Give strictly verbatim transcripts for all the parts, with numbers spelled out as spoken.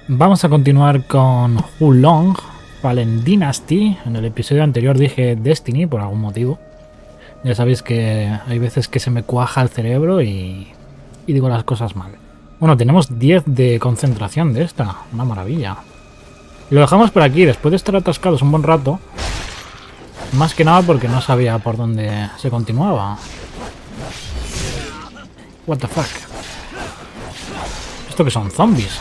Vamos a continuar con Wo Long Fallen Dynasty. En el episodio anterior dije Destiny por algún motivo. Ya sabéis que hay veces que se me cuaja el cerebro y, y digo las cosas mal. Bueno, tenemos diez de concentración de esta. Una maravilla. Y lo dejamos por aquí, después de estar atascados un buen rato. Más que nada porque no sabía por dónde se continuaba. What the fuck. ¿Esto que son zombies?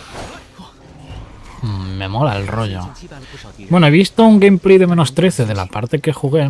Mm, me mola el rollo. Bueno, he visto un gameplay de menos trece de la parte que jugué.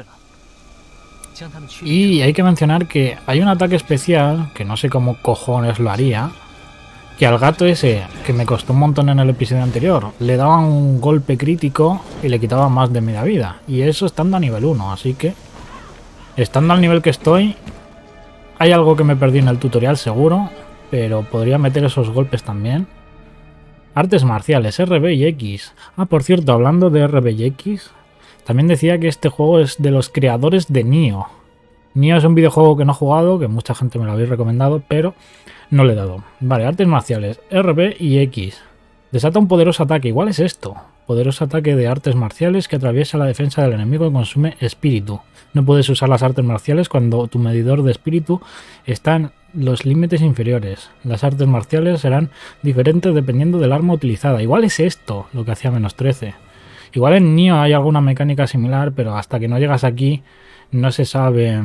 Y hay que mencionar que hay un ataque especial, que no sé cómo cojones lo haría, que al gato ese, que me costó un montón en el episodio anterior, le daban un golpe crítico y le quitaba más de media vida. Y eso estando a nivel uno, así que, estando al nivel que estoy, hay algo que me perdí en el tutorial seguro, pero podría meter esos golpes también. Artes marciales, R B y X. Ah, por cierto, hablando de R B y X, también decía que este juego es de los creadores de Nioh. Nioh es un videojuego que no he jugado, que mucha gente me lo habéis recomendado, pero no le he dado. Vale, artes marciales, R B y X. Desata un poderoso ataque, igual es esto. Poderoso ataque de artes marciales que atraviesa la defensa del enemigo y consume espíritu. No puedes usar las artes marciales cuando tu medidor de espíritu está en los límites inferiores. Las artes marciales serán diferentes dependiendo del arma utilizada. Igual es esto lo que hacía menos trece. Igual en Nioh hay alguna mecánica similar, pero hasta que no llegas aquí no se sabe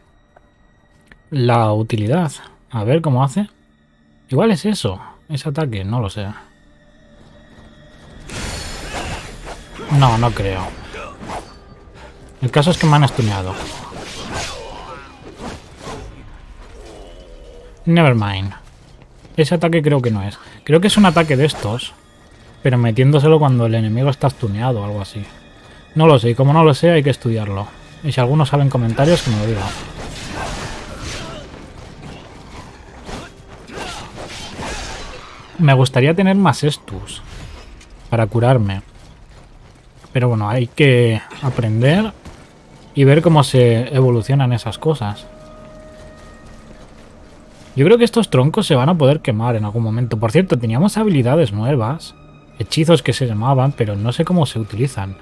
la utilidad. A ver cómo hace. Igual es eso, ese ataque, no lo sé. No, no creo. El caso es que me han stuneado. Nevermind. Ese ataque creo que no es. Creo que es un ataque de estos, pero metiéndoselo cuando el enemigo está stuneado o algo así. No lo sé, y como no lo sé hay que estudiarlo. Y si alguno sabe en comentarios que me lo diga. Me gustaría tener más estus para curarme. Pero bueno, hay que aprender y ver cómo se evolucionan esas cosas. Yo creo que estos troncos se van a poder quemar en algún momento. Por cierto, teníamos habilidades nuevas, hechizos que se llamaban, pero no sé cómo se utilizan.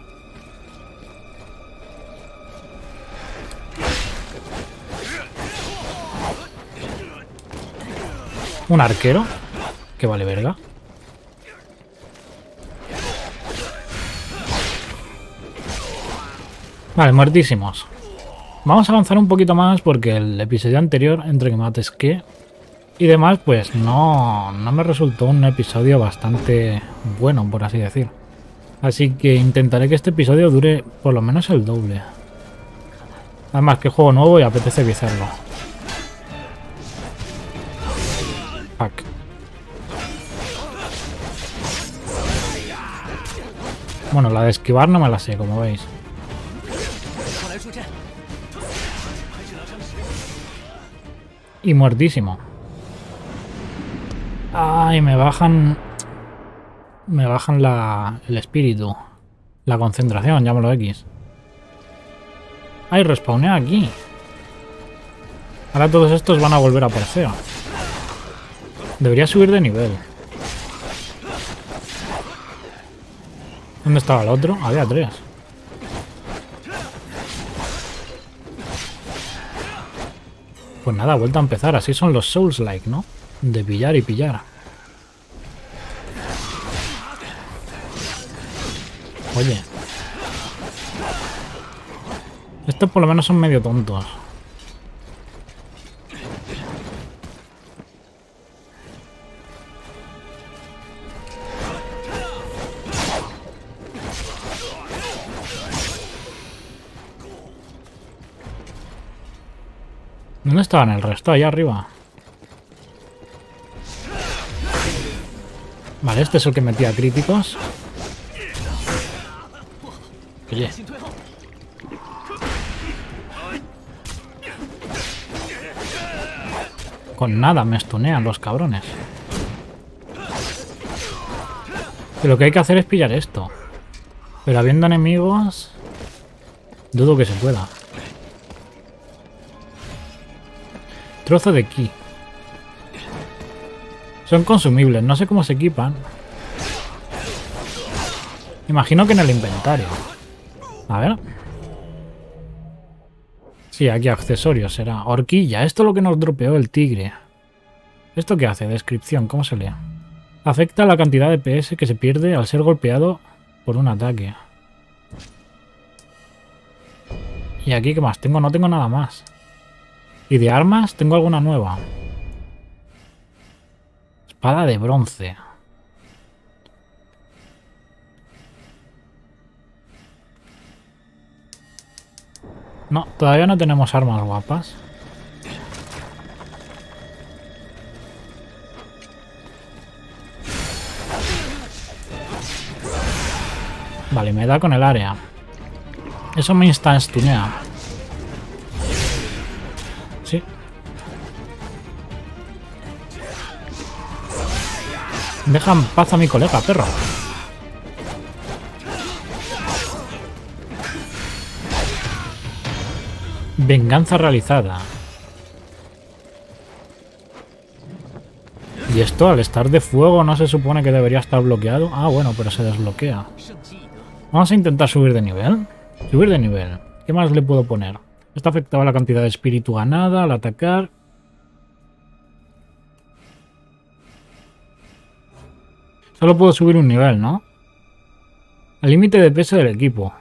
¿Un arquero? Que vale verga. Vale, muertísimos. Vamos a avanzar un poquito más porque el episodio anterior, entre que me atesqué y demás, pues no, no me resultó un episodio bastante bueno, por así decir. Así que intentaré que este episodio dure por lo menos el doble. Además que juego nuevo y apetece viciarlo. Fuck. Bueno, la de esquivar no me la sé, como veis. Y muertísimo. Ay, me bajan... Me bajan la... el espíritu. La concentración, llámalo X. Ay, respawné aquí. Ahora todos estos van a volver a aparecer. Debería subir de nivel. ¿Dónde estaba el otro? Había tres. Pues nada, vuelta a empezar. Así son los Souls-like, ¿no? De pillar y pillar. Oye. Estos por lo menos son medio tontos. ¿Dónde estaban el resto? Allá arriba. Vale, este es el que metía críticos. Oye. Con nada me stunean los cabrones. Y lo que hay que hacer es pillar esto. Pero habiendo enemigos, dudo que se pueda. Trozo de ki. Son consumibles, no sé cómo se equipan. Imagino que en el inventario. A ver. Sí, aquí accesorios será. Horquilla. Esto es lo que nos dropeó el tigre. ¿Esto qué hace? Descripción. ¿Cómo se lee? Afecta la cantidad de P S que se pierde al ser golpeado por un ataque. ¿Y aquí qué más tengo? No tengo nada más. ¿Y de armas? ¿Tengo alguna nueva? Espada de bronce. No, todavía no tenemos armas guapas. Vale, me da con el área. Eso me insta-stunea. Sí. Deja en paz a mi colega, perro. Venganza realizada. ¿Y esto al estar de fuego no se supone que debería estar bloqueado? Ah, bueno, pero se desbloquea. Vamos a intentar subir de nivel. Subir de nivel. ¿Qué más le puedo poner? Esto afectaba la cantidad de espíritu ganada al atacar. Solo puedo subir un nivel, ¿no? El límite de peso del equipo.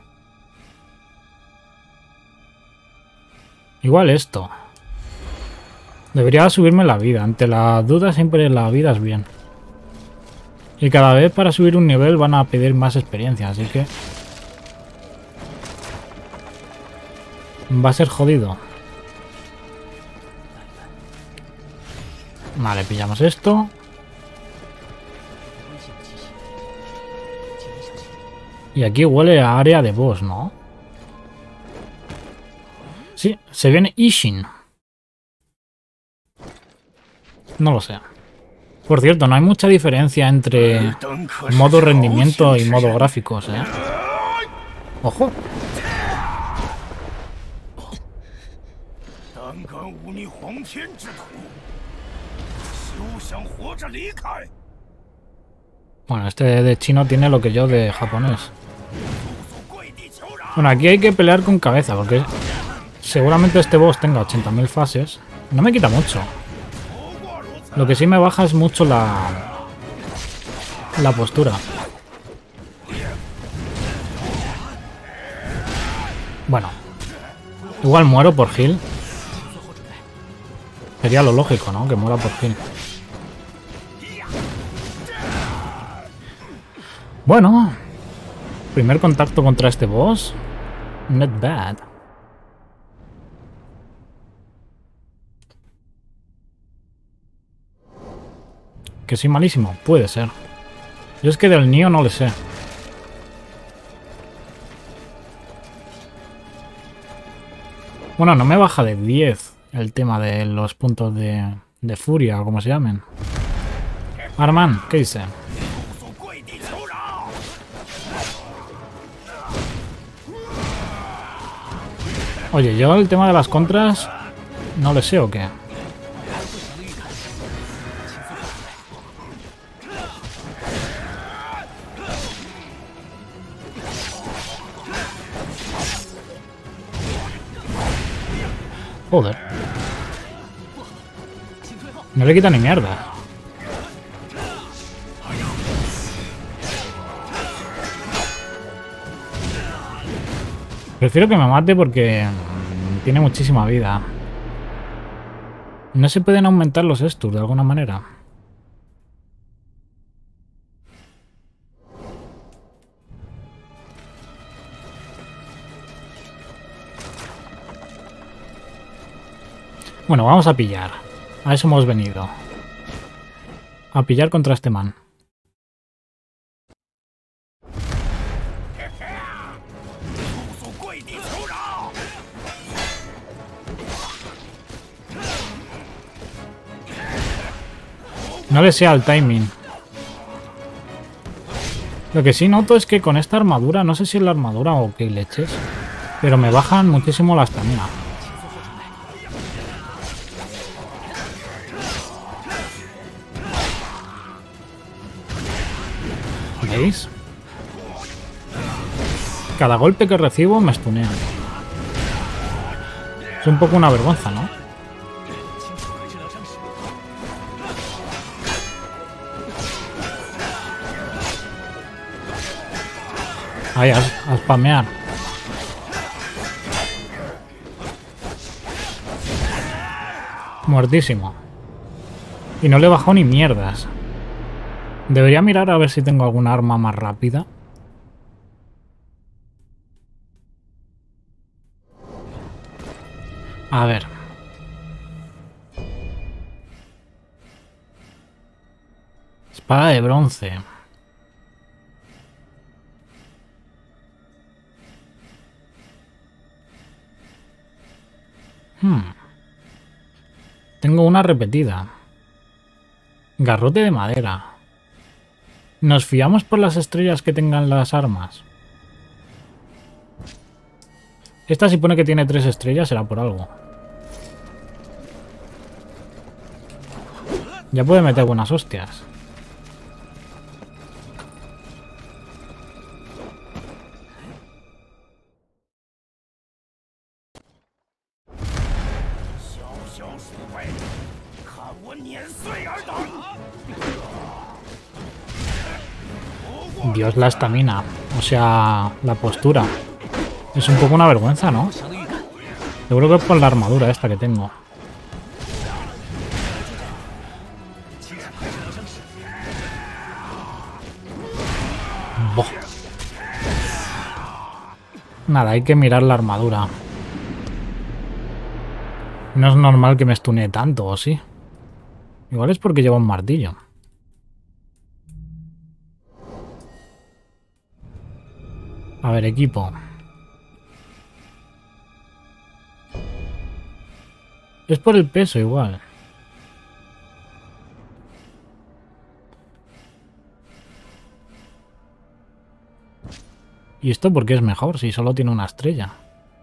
Igual esto. Debería subirme la vida. Ante la duda siempre la vida es bien. Y cada vez para subir un nivel van a pedir más experiencia, así que... va a ser jodido. Vale, pillamos esto. Y aquí huele a área de boss, ¿no? Sí, se viene Ishin. No lo sé. Por cierto, no hay mucha diferencia entre modo rendimiento y modo gráficos, ¿eh? ¡Ojo! Bueno, este de chino tiene lo que yo de japonés. Bueno, aquí hay que pelear con cabeza, porque seguramente este boss tenga ochenta mil fases. No me quita mucho. Lo que sí me baja es mucho la... la postura. Bueno. Igual muero por heal. Sería lo lógico, ¿no? Que muera por heal. Bueno. Primer contacto contra este boss. Not bad. Que soy malísimo. Puede ser. Yo es que del Nioh no le sé. Bueno, no me baja de diez el tema de los puntos de, de furia o como se llamen. Arman, ¿qué dice? Oye, yo el tema de las contras no le sé o qué. Joder. No le quita ni mierda. Prefiero que me mate porque tiene muchísima vida. ¿No se pueden aumentar los estus de alguna manera? Bueno, vamos a pillar. A eso hemos venido. A pillar contra este man. No le sea el timing. Lo que sí noto es que con esta armadura, no sé si es la armadura o qué leches, pero me bajan muchísimo la estamina. ¿Veis? Cada golpe que recibo me stunean. Es un poco una vergüenza, ¿no? Ahí, a, a spamear. Muertísimo. Y no le he bajado ni mierdas. Debería mirar a ver si tengo alguna arma más rápida. A ver. Espada de bronce. Hmm. Tengo una repetida. Garrote de madera. ¿Nos fiamos por las estrellas que tengan las armas? Esta si pone que tiene tres estrellas será por algo. Ya puede meter buenas hostias. Dios, la estamina. O sea, la postura. Es un poco una vergüenza, ¿no? Seguro que es por la armadura esta que tengo. Boh. Nada, hay que mirar la armadura. No es normal que me stunee tanto, ¿o sí? Igual es porque lleva un martillo. A ver, equipo. Es por el peso igual. ¿Y esto por qué es mejor si solo tiene una estrella?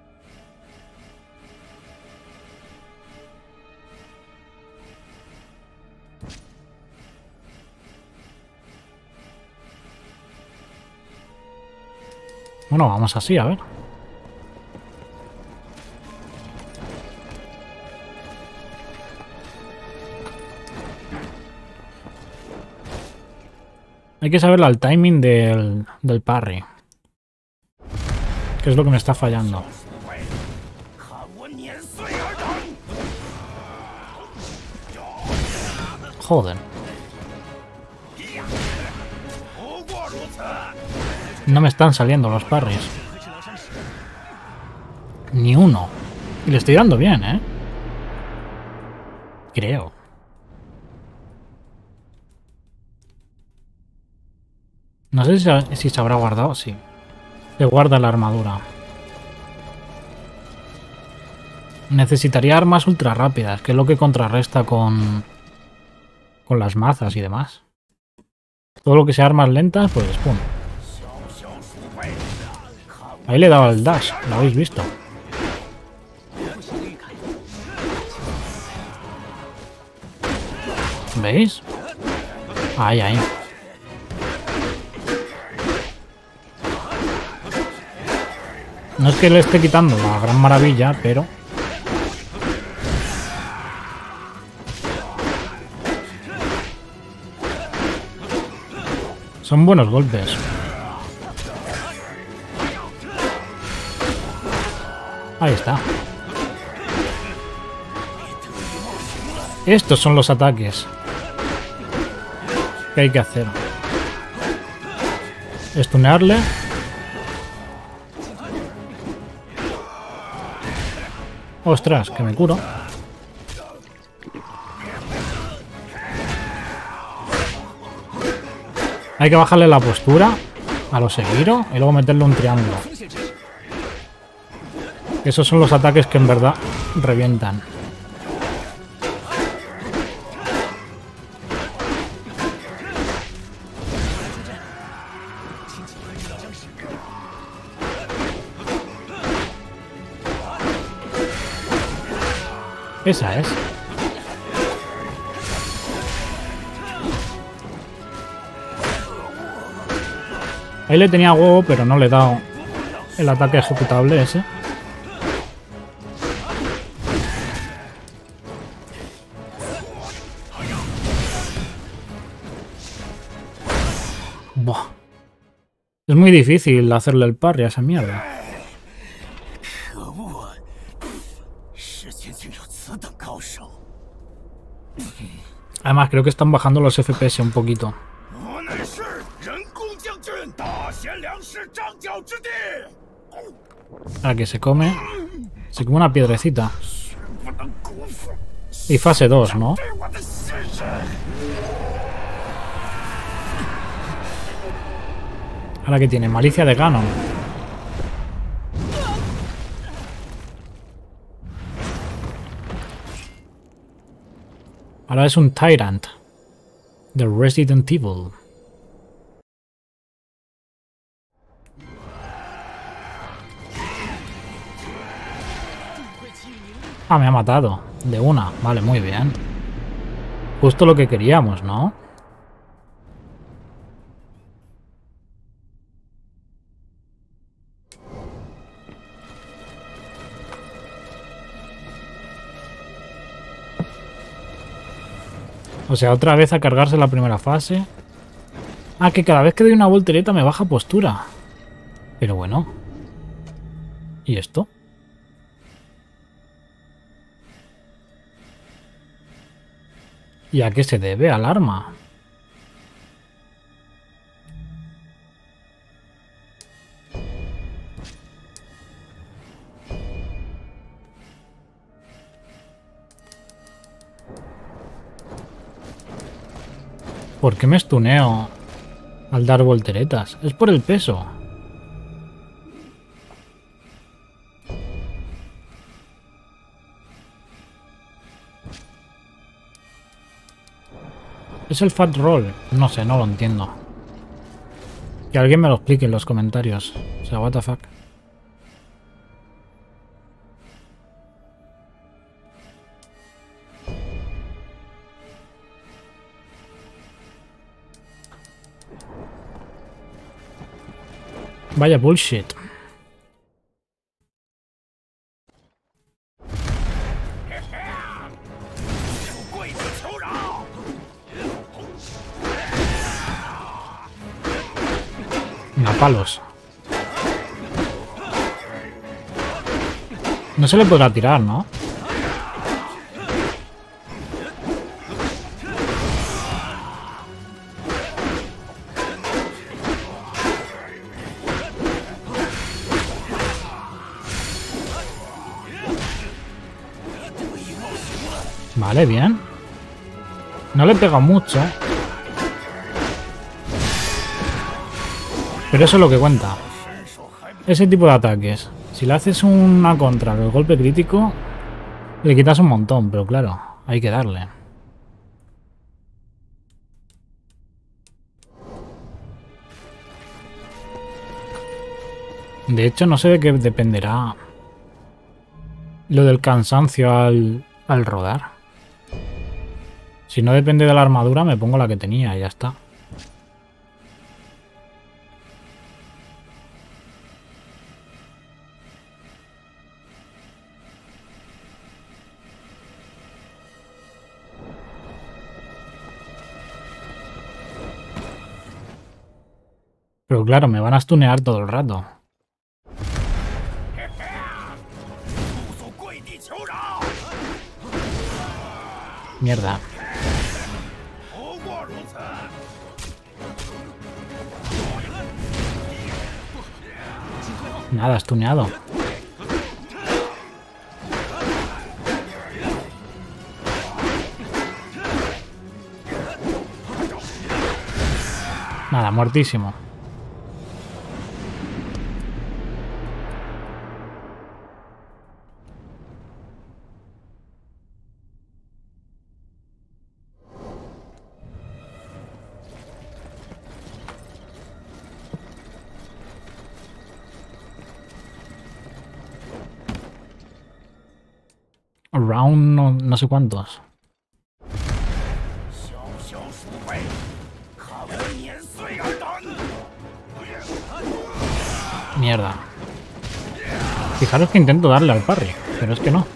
Bueno, vamos así, a ver. Hay que saber el timing del, del parry. Que es lo que me está fallando. Joder. No me están saliendo los parries. Ni uno. Y le estoy dando bien, ¿eh? Creo. No sé si, si se habrá guardado. Sí. Se guarda la armadura. Necesitaría armas ultra rápidas, que es lo que contrarresta con... con las mazas y demás. Todo lo que sea armas lentas, pues pum. Ahí le he dado el dash, lo habéis visto. ¿Veis? Ahí, ahí. No es que le esté quitando la gran maravilla, pero... son buenos golpes. Ahí está. Estos son los ataques que hay que hacer. Stunearle. Ostras, que me curo. Hay que bajarle la postura a los Sekiro y luego meterle un triángulo. Esos son los ataques que en verdad revientan. Esa es. Ahí le tenía huevo, pero no le he dado. el ataque ejecutable ese. Buah. Es muy difícil hacerle el parry a esa mierda. Además, creo que están bajando los F P S un poquito. Ahora que se come. Se come una piedrecita. Y fase dos, ¿no? Ahora que tiene malicia de Ganon. Ahora es un Tyrant de Resident Evil. Ah, me ha matado. De una. Vale, muy bien. Justo lo que queríamos, ¿no? O sea, otra vez a cargarse la primera fase. Ah, que cada vez que doy una voltereta me baja postura. Pero bueno. ¿Y esto? ¿Y a qué se debe? Al arma. ¿Por qué me estuneo al dar volteretas? Es por el peso. Es el fat roll. No sé, no lo entiendo. Que alguien me lo explique en los comentarios. O sea, what the fuck. Vaya bullshit. A palos. No se le podrá tirar, ¿no? Vale, bien. No le pega mucho. Pero eso es lo que cuenta. Ese tipo de ataques. Si le haces una contra el golpe crítico, le quitas un montón. Pero claro, hay que darle. De hecho, no sé de qué dependerá lo del cansancio al, al rodar. Si no depende de la armadura, me pongo la que tenía y ya está. Pero claro, me van a stunear todo el rato. Mierda. Nada, stuneado. Nada, muertísimo. Round no, no sé cuántos. Mierda. Fijaros que intento darle al parry, pero es que no.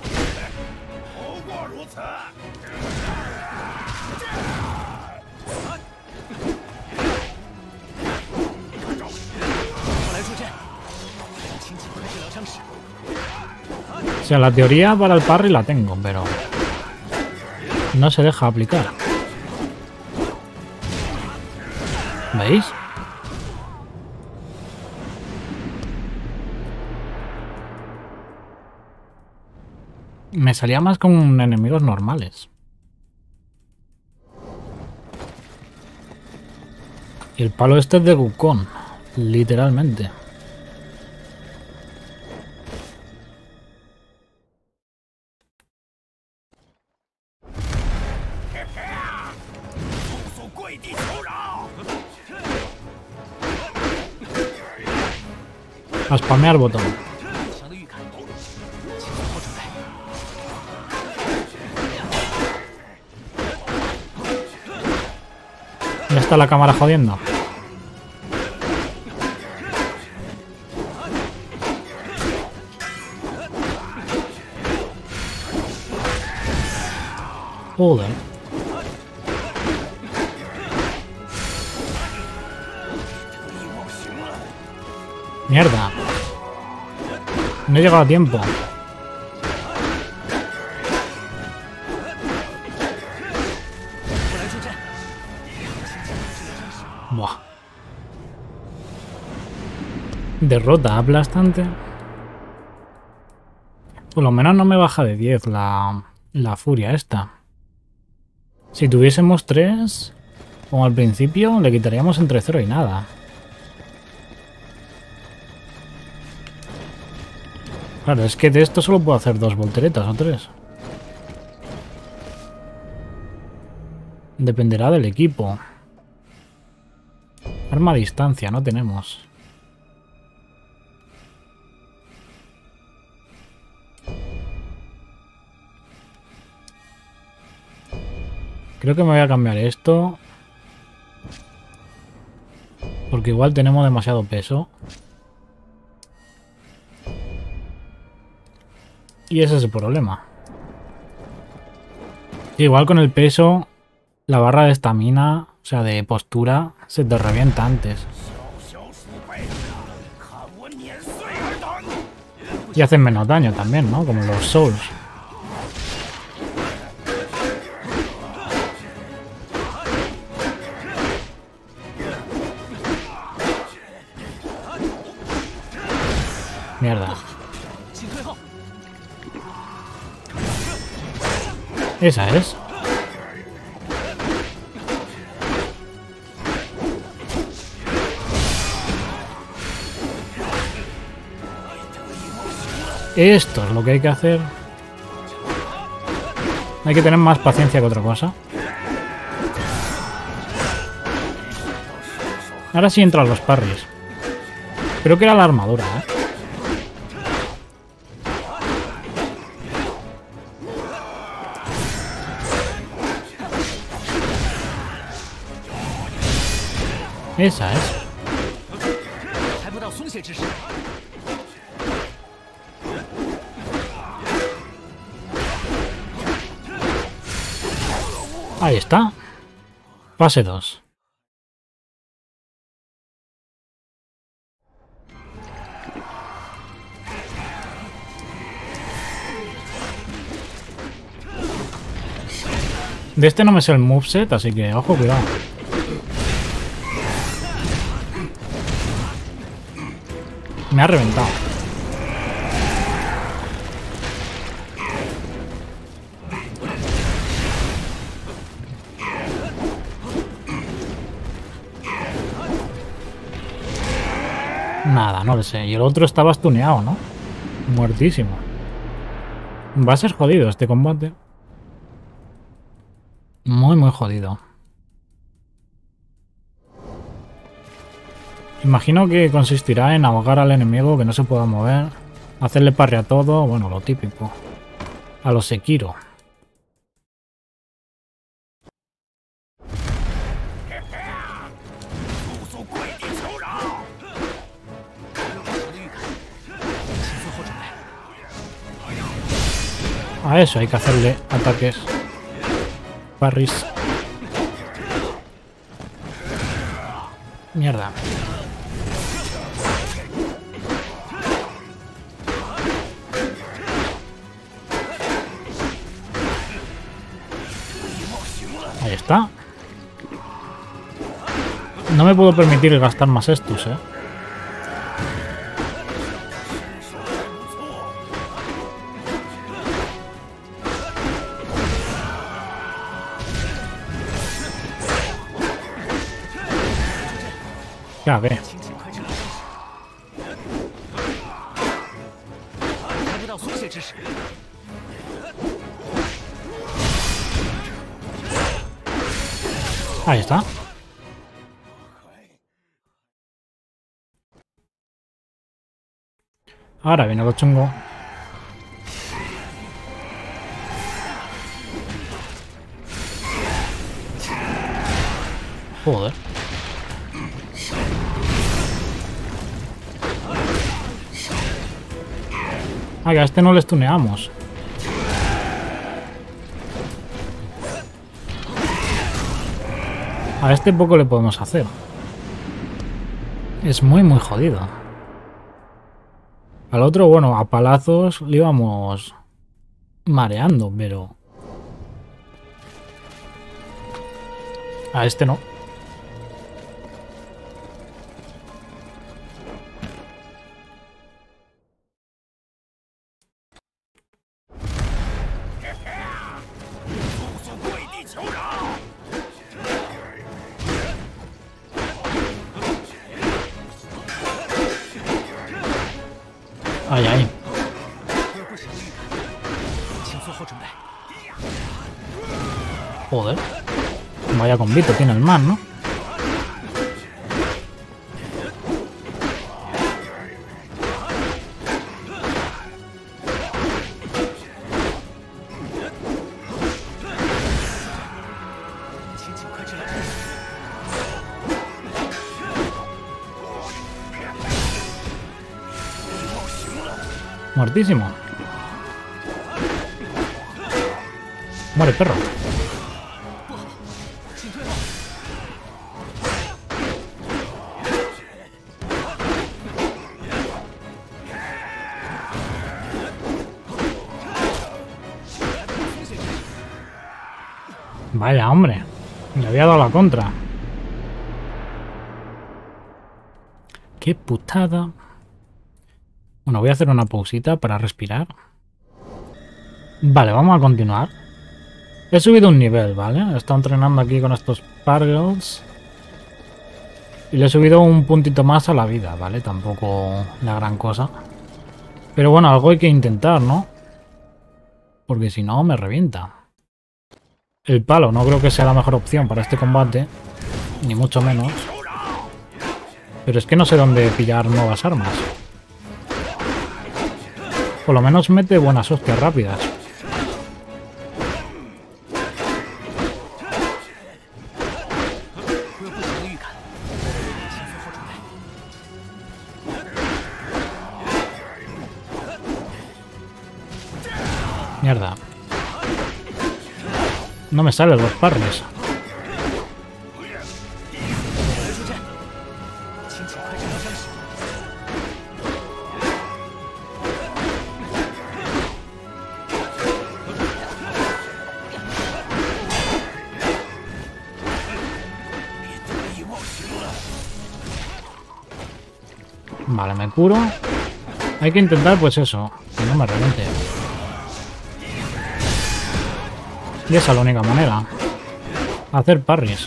O sea, la teoría para el parry la tengo, pero no se deja aplicar. ¿Veis? Me salía más con enemigos normales. Y el palo este es de Wukong, literalmente. A spamear botón. Ya está la cámara jodiendo. Joder. Mierda. No he llegado a tiempo. Buah. Derrota aplastante. Por lo menos no me baja de diez la, la furia esta. Si tuviésemos tres, como al principio, le quitaríamos entre cero y nada. Claro, es que de esto solo puedo hacer dos volteretas o tres. Dependerá del equipo. Arma a distancia, no tenemos. Creo que me voy a cambiar esto. Porque igual tenemos demasiado peso. Y ese es el problema. Igual con el peso, la barra de estamina, o sea, de postura, se te revienta antes. Y hacen menos daño también, ¿no? Como los Souls. Mierda. Esa es. Esto es lo que hay que hacer. Hay que tener más paciencia que otra cosa. Ahora sí entran los parries. Creo que era la armadura, ¿eh? Esa es. Ahí está. Fase dos. De este no me sé el moveset, así que ojo, cuidado. Me ha reventado. Nada, no lo sé. Y el otro estaba stuneado, ¿no? Muertísimo. Va a ser jodido este combate. Muy, muy jodido. Imagino que consistirá en ahogar al enemigo que no se pueda mover, hacerle parry a todo, bueno, lo típico. A los Sekiro. A eso hay que hacerle ataques. Parries. Mierda. Ahí está. No me puedo permitir gastar más estos, eh. Ya ve. Ahí está. Ahora viene lo chungo. Joder. Ah, que a este no le stuneamos. A este poco le podemos hacer. Es muy, muy jodido. Al otro, bueno, a palazos le íbamos mareando, pero... a este no. Ay, ay. Joder. Vaya convito tiene el man, ¿no? Muertísimo. Muere, perro. Vaya, hombre. Me había dado la contra. Qué putada. Bueno, voy a hacer una pausita para respirar. Vale, vamos a continuar. He subido un nivel, ¿vale? He estado entrenando aquí con estos Pargles. Y le he subido un puntito más a la vida, ¿vale? Tampoco la gran cosa. Pero bueno, algo hay que intentar, ¿no? Porque si no, me revienta. El palo no creo que sea la mejor opción para este combate. Ni mucho menos. Pero es que no sé dónde pillar nuevas armas. Por lo menos mete buenas hostias rápidas. Mierda. No me salen los parries. Vale, me curo. Hay que intentar, pues eso, que no me reviente. Y esa es la única manera. Hacer parries.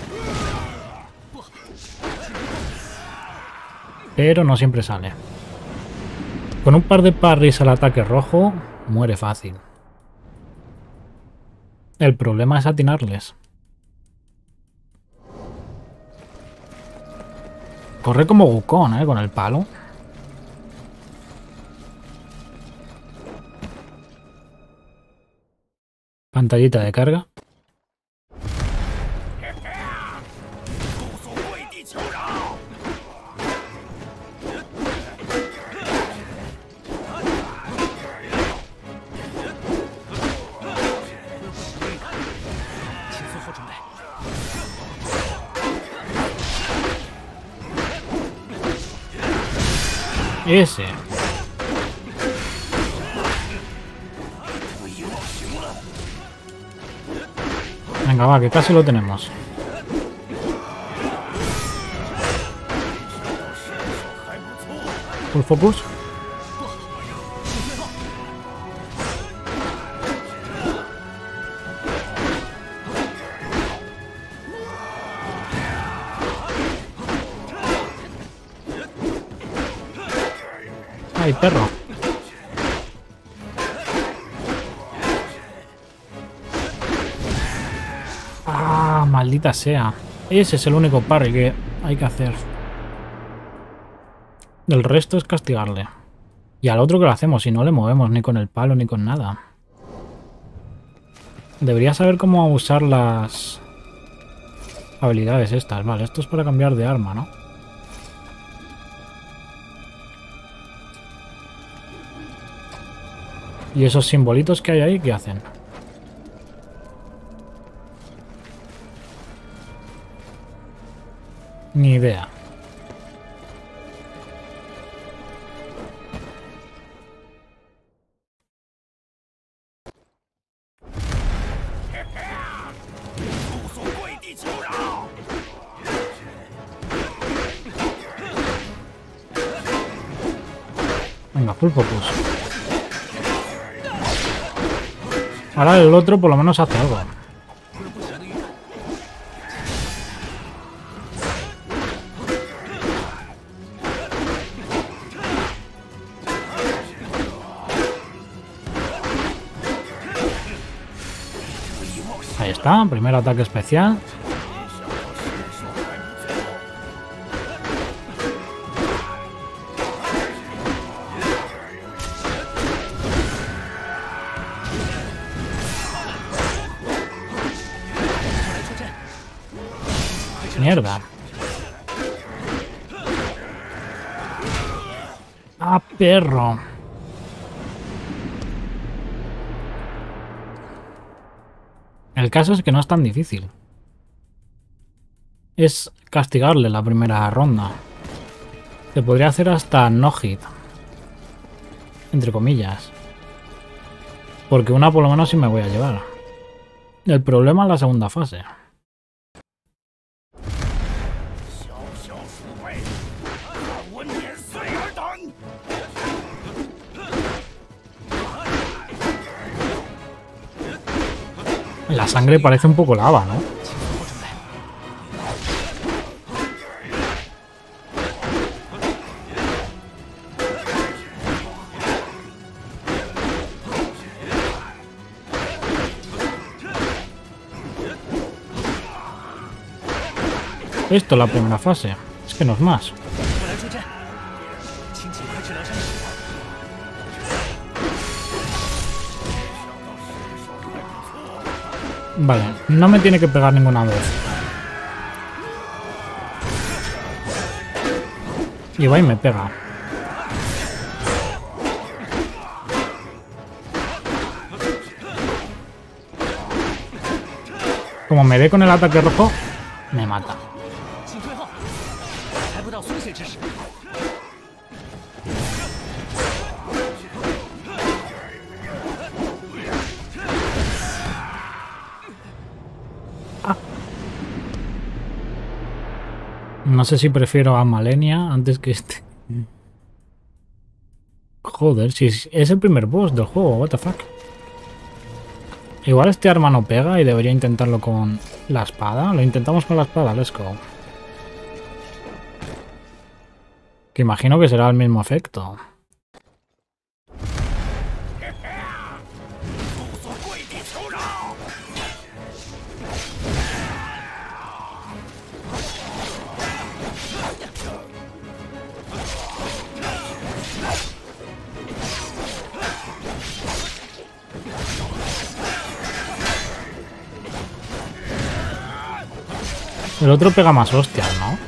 Pero no siempre sale. Con un par de parries al ataque rojo, muere fácil. El problema es atinarles. Corre como Wukong, ¿eh? Con el palo. Pantallita de carga. Ese. Venga, va, que casi lo tenemos. Full focus. ¡Ay, perro! ¡Ah, maldita sea! Ese es el único parry que hay que hacer. El resto es castigarle. Y al otro que lo hacemos, si no le movemos ni con el palo ni con nada. Debería saber cómo usar las habilidades estas. Vale, esto es para cambiar de arma, ¿no? ¿Y esos simbolitos que hay ahí, qué hacen? Ni idea. Venga, full focus. Ahora el otro por lo menos hace algo. Ahí está, primer ataque especial. Mierda. Ah, perro. El caso es que no es tan difícil. Es castigarle la primera ronda. Se podría hacer hasta no hit. Entre comillas. Porque una por lo menos sí me voy a llevar. El problema es la segunda fase. La sangre parece un poco lava, ¿no? Esto es la primera fase. Es que no es más. Vale, no me tiene que pegar ninguna vez. Y va y me pega. Como me dé con el ataque rojo, me mata. No sé si prefiero a Malenia antes que este. Joder, si es el primer boss del juego, what the fuck. Igual este arma no pega y debería intentarlo con la espada. Lo intentamos con la espada, let's go. Que imagino que será el mismo efecto. El otro pega más hostias, ¿no?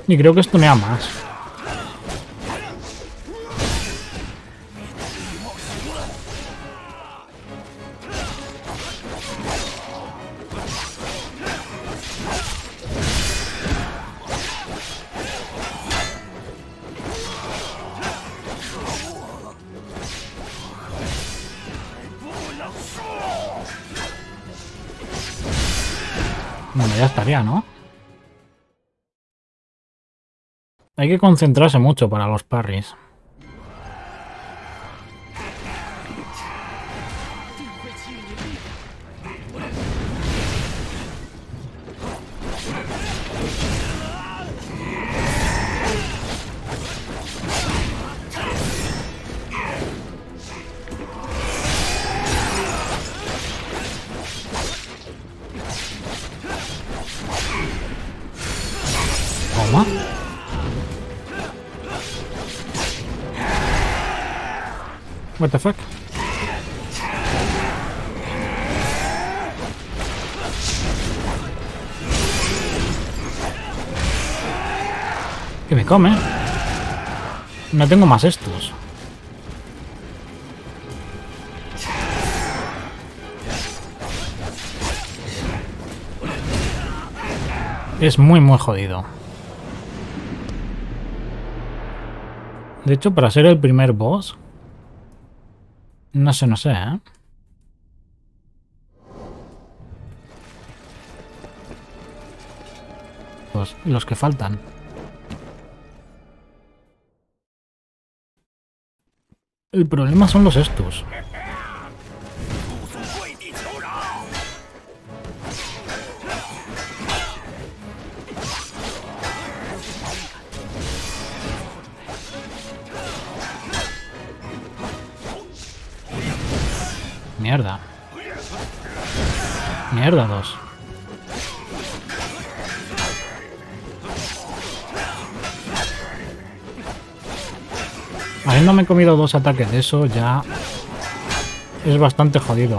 Y creo que esto me da más. Bueno, ya estaría, ¿no? Hay que concentrarse mucho para los parries. Toma. What the fuck? Que me come. No tengo más estos. Es muy muy jodido. De hecho, para ser el primer boss, no sé, no sé, ¿eh? Pues los que faltan. El problema son los estos. Mierda. Mierda, dos. Habiéndome comido dos ataques de eso, ya es bastante jodido.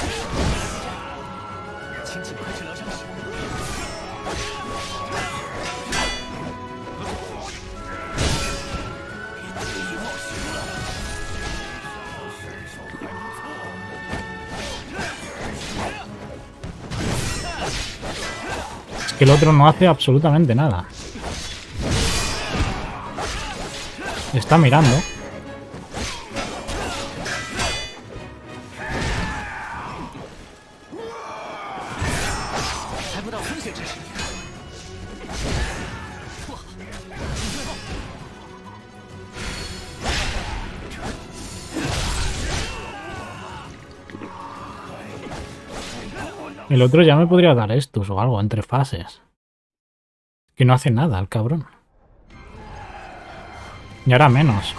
Es que el otro no hace absolutamente nada. Está mirando. El otro ya me podría dar estos o algo entre fases. Que no hace nada el cabrón. Y ahora menos.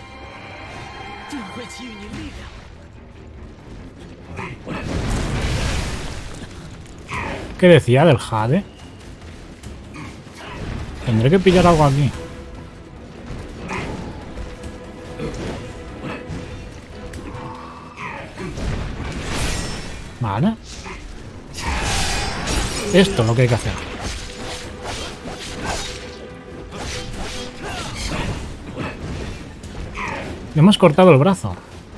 ¿Qué decía del Jade? Tendré que pillar algo aquí. Vale. Esto es lo que hay que hacer. Le hemos cortado el brazo.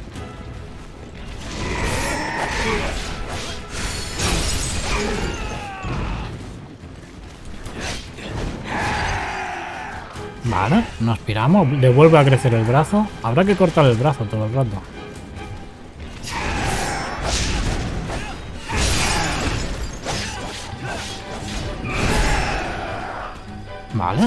Vale, nos piramos. Le vuelve a crecer el brazo. Habrá que cortar el brazo todo el rato. Vale.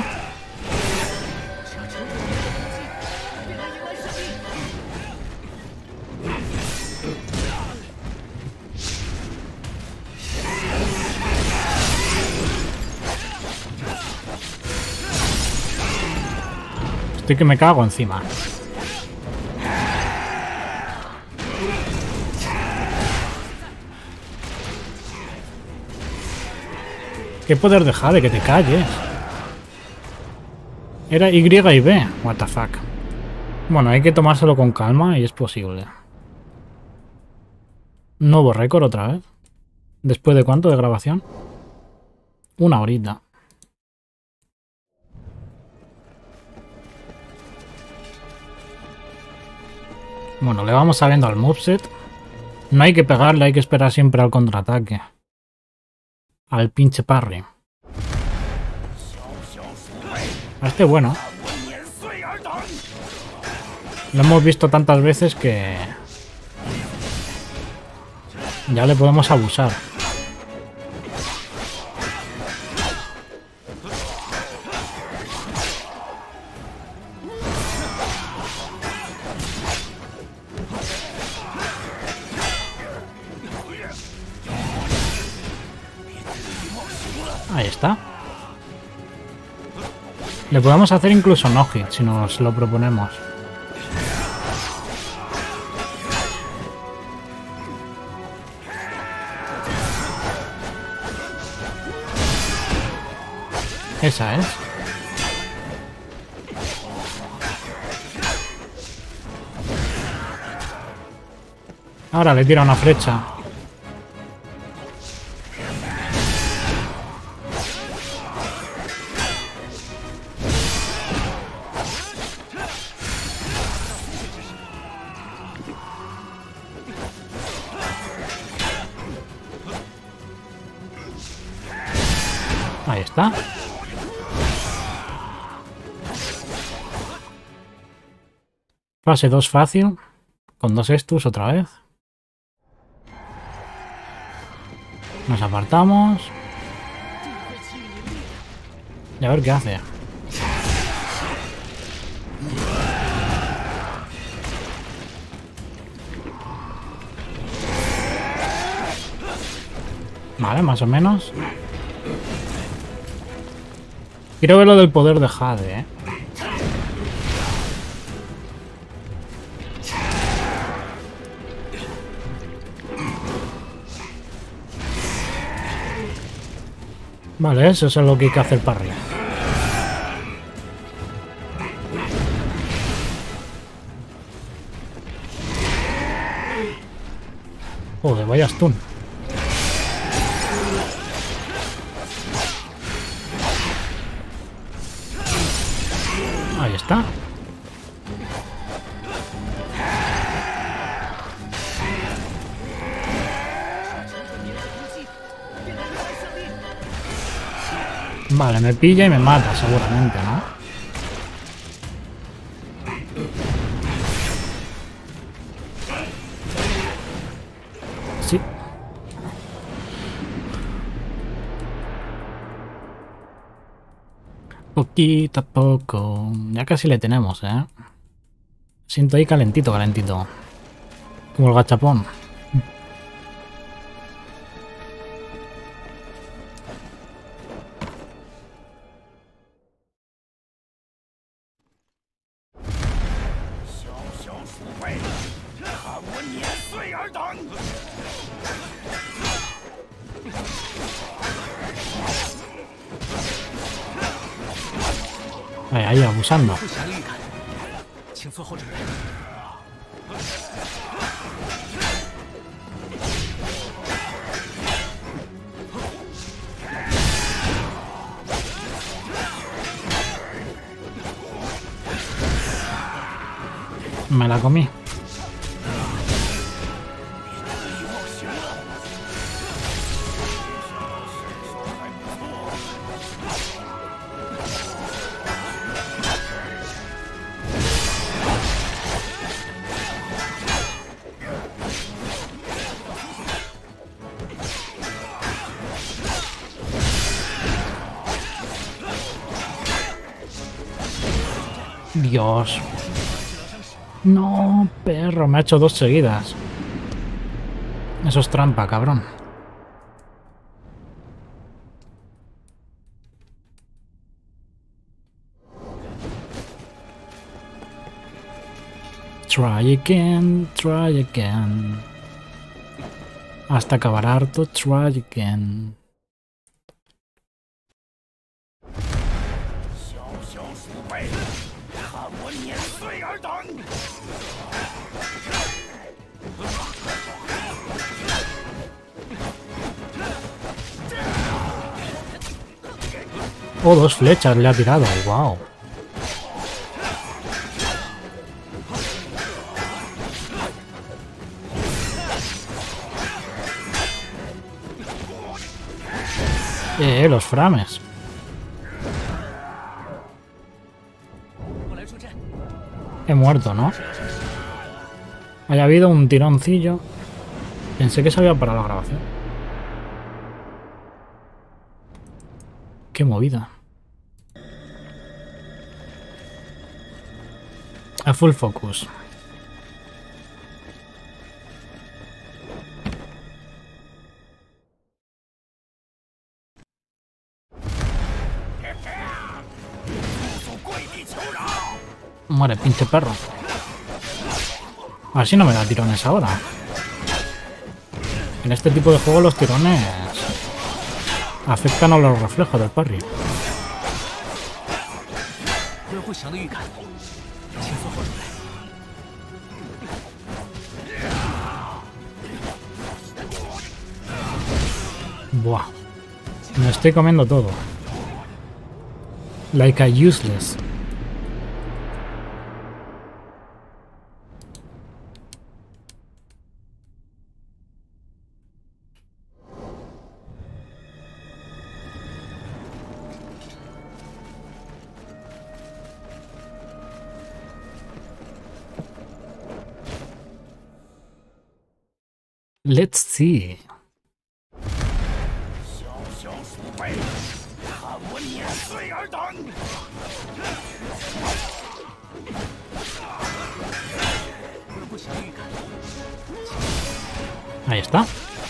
Estoy que me cago encima. ¿Qué poder de Jade? Que te calles. Era Y y B. What the fuck. Bueno, hay que tomárselo con calma y es posible. Nuevo récord otra vez. ¿Después de cuánto de grabación? Una horita. Bueno, le vamos sabiendo al moveset. No hay que pegarle, hay que esperar siempre al contraataque. Al pinche parry. A este bueno. Lo hemos visto tantas veces que ya le podemos abusar. Ahí está. Le podemos hacer incluso no hit si nos lo proponemos. Esa es. Ahora le tira una flecha. Ahí está. Fase dos fácil. Con dos estus otra vez. Nos apartamos. Y a ver qué hace. Vale, más o menos. Quiero ver lo del poder de Jade, ¿eh? Vale, eso es lo que hay que hacer para arriba. Joder, vaya stun. Ahí está. Vale, me pilla y me mata seguramente, ¿no? Sí. Poquito a poco. Ya casi le tenemos, ¿eh? Siento ahí calentito, calentito. Como el gachapón. Ahí, ahí, abusando. Me la comí. Dios. No, perro, me ha hecho dos seguidas. Eso es trampa, cabrón. Try again, try again. Hasta acabar harto, try again. Oh, dos flechas le ha tirado, wow. Eh, los frames. He muerto, ¿no? Haya habido un tironcillo. Pensé que se había parado la grabación. Qué movida. A full focus. Muere, pinche perro. A ver si no me da tirones ahora. En este tipo de juego los tirones afectan a los reflejos del parry. Buah. Me estoy comiendo todo. Like a useless. Let's see. Ahí está.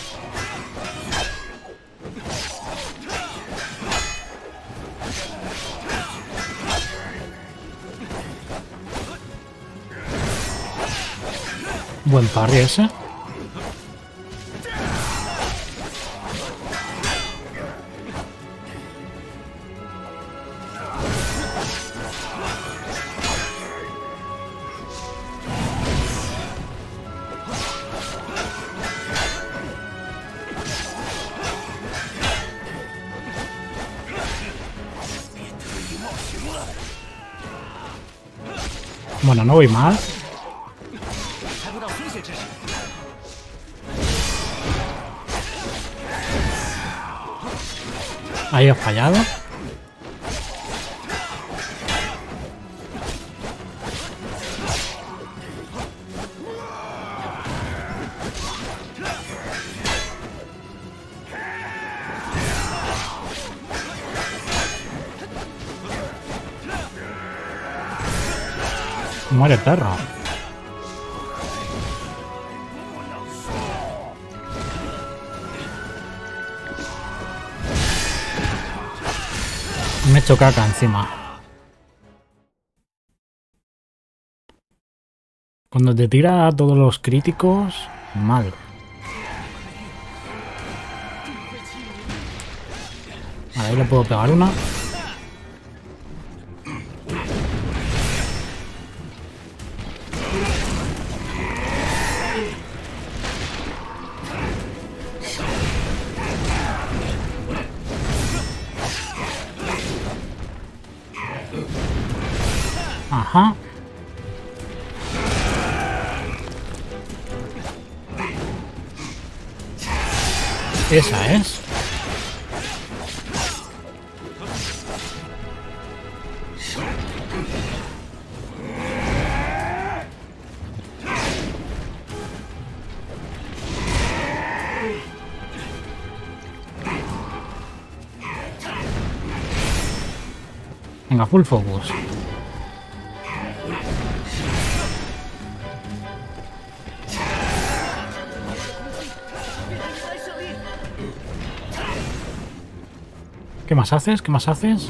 Buen parry ese. Bueno, no voy mal. Ahí he fallado. Muere perro. Me he hecho caca encima. Cuando te tira a todos los críticos, mal. Ahí le puedo pegar una. Ajá. Esa es. Venga, full focus. ¿Qué más haces? ¿Qué más haces?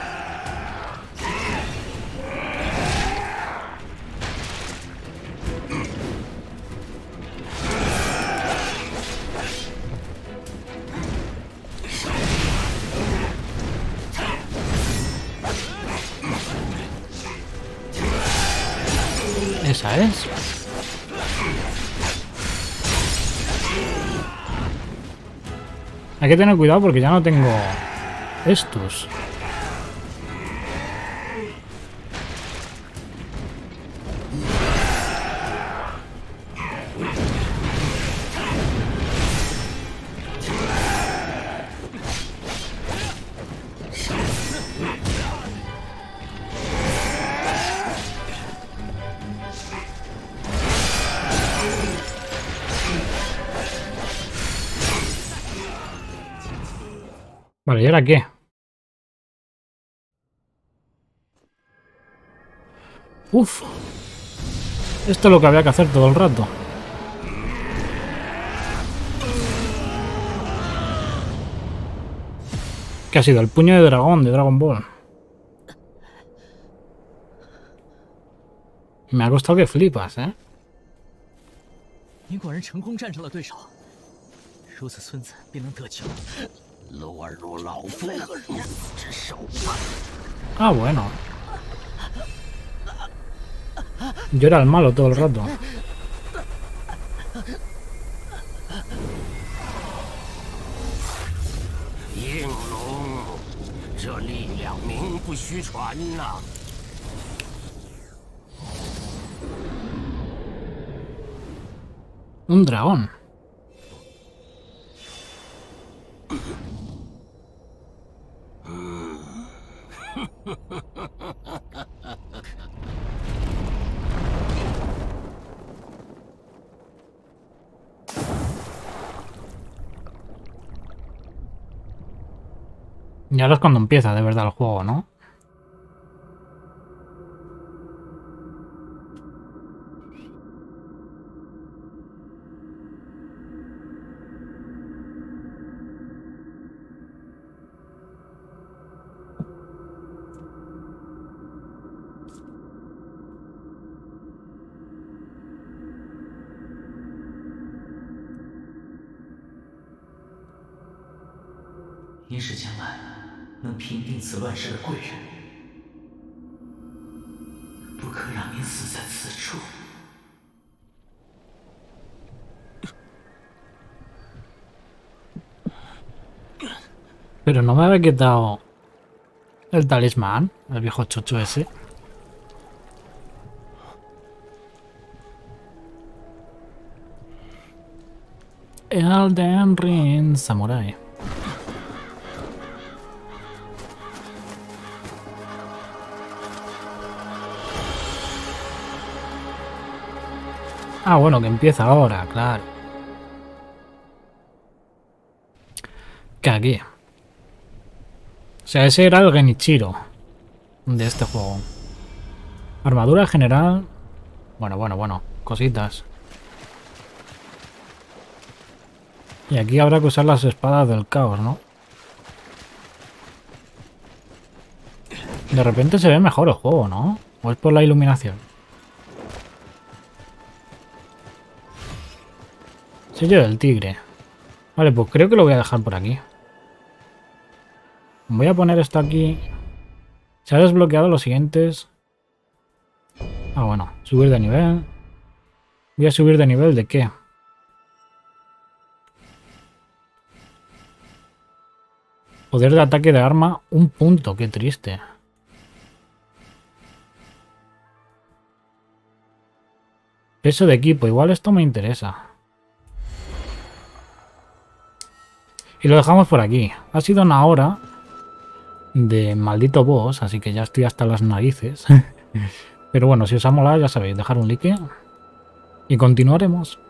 Esa es. Hay que tener cuidado porque ya no tengo estos. Vale, ¿y ahora qué? Uf. Esto es lo que había que hacer todo el rato. ¿Qué ha sido? El puño de dragón de Dragon Ball. Me ha costado que flipas, ¿eh? Ah, bueno. Yo era el malo todo el rato. Un dragón. Y ahora es cuando empieza de verdad el juego, ¿no? Pero no me había quitado el talismán, el viejo chocho ese. Elden Ring Samurai. Ah, bueno, que empieza ahora, claro. Que aquí. O sea, ese era el Genichiro de este juego. Armadura general. Bueno, bueno, bueno. Cositas. Y aquí habrá que usar las espadas del caos, ¿no? De repente se ve mejor el juego, ¿no? ¿O es por la iluminación? Sello del tigre. Vale, pues creo que lo voy a dejar por aquí. Voy a poner esto aquí. Se ha desbloqueado los siguientes. Ah, bueno. Subir de nivel. Voy a subir de nivel ¿de qué? Poder de ataque de arma. Un punto. Qué triste. Peso de equipo. Igual esto me interesa. Y lo dejamos por aquí. Ha sido una hora de maldito boss, así que ya estoy hasta las narices. Pero bueno, si os ha molado, ya sabéis, dejar un like y continuaremos.